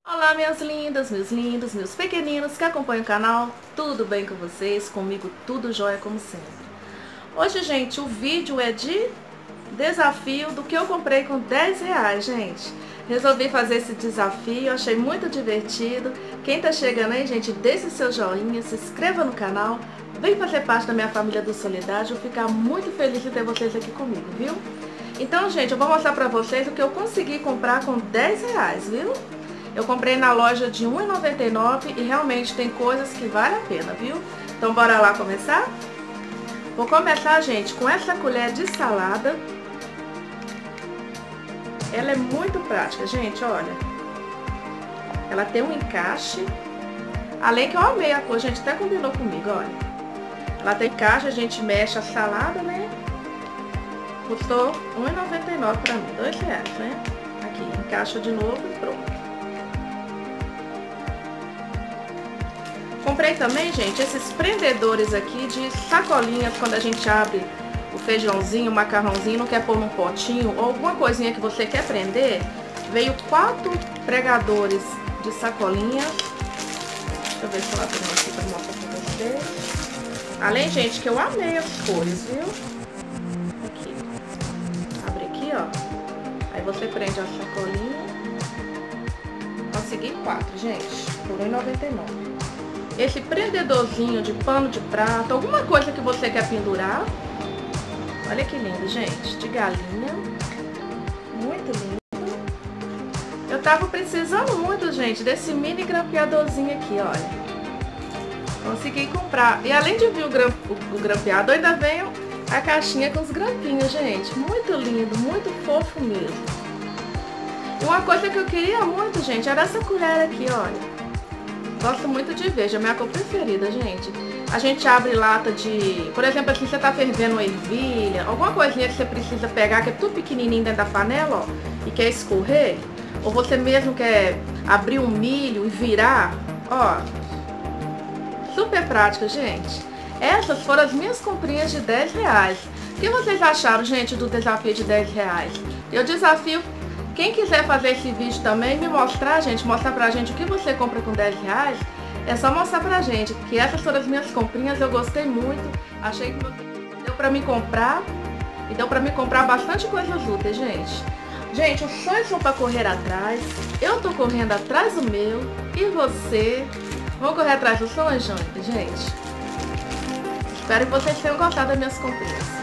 Olá, minhas lindas, meus lindos, meus pequeninos que acompanham o canal. Tudo bem com vocês? Comigo tudo jóia como sempre. Hoje, gente, o vídeo é de desafio do que eu comprei com R$10, gente. Resolvi fazer esse desafio, achei muito divertido. Quem tá chegando aí, gente, deixe seu joinha, se inscreva no canal. Vem fazer parte da minha família do Solidade. Eu vou ficar muito feliz de ter vocês aqui comigo, viu? Então, gente, eu vou mostrar pra vocês o que eu consegui comprar com R$10, viu? Eu comprei na loja de R$1,99 e realmente tem coisas que valem a pena, viu? Então bora lá começar? Vou começar, gente, com essa colher de salada. Ela é muito prática, gente, olha. Ela tem um encaixe. Além que eu amei a cor, gente, até combinou comigo, olha. Ela tem encaixe, a gente mexe a salada, né? Custou R$1,99 pra mim, R$2, né? Aqui, encaixa de novo e pronto. Comprei também, gente, esses prendedores aqui de sacolinhas quando a gente abre o feijãozinho, o macarrãozinho, não quer pôr num potinho ou alguma coisinha que você quer prender. Veio 4 pregadores de sacolinha. Deixa eu ver se eu abro aqui pra mostrar pra vocês. Além, gente, que eu amei as cores, viu? Aqui. Abre aqui, ó. Aí você prende a sacolinha. Consegui 4, gente, por R$1,99. Esse prendedorzinho de pano de prato, alguma coisa que você quer pendurar. Olha que lindo, gente, de galinha. Muito lindo. Eu tava precisando muito, gente, desse mini grampeadorzinho aqui, olha. Consegui comprar. E além de vir o grampeador, ainda veio a caixinha com os grampinhos, gente. Muito lindo, muito fofo mesmo. E uma coisa que eu queria muito, gente, era essa colher aqui, olha. Gosto muito de verde, é a minha cor preferida, gente. A gente abre lata de... Por exemplo, assim, você tá fervendo uma ervilha, alguma coisinha que você precisa pegar, que é tudo pequenininho dentro da panela, ó, e quer escorrer. Ou você mesmo quer abrir um milho e virar, ó. Super prática, gente. Essas foram as minhas comprinhas de R$10. O que vocês acharam, gente, do desafio de R$10? Eu desafio... Quem quiser fazer esse vídeo também, me mostrar, gente, mostrar pra gente o que você compra com R$10, é só mostrar pra gente, que essas foram as minhas comprinhas, eu gostei muito, achei que deu pra me comprar, e deu pra me comprar bastante coisas úteis, gente. Gente, os sonhos são pra correr atrás, eu tô correndo atrás do meu, e você? Vamos correr atrás dos sonhos, gente? Espero que vocês tenham gostado das minhas comprinhas.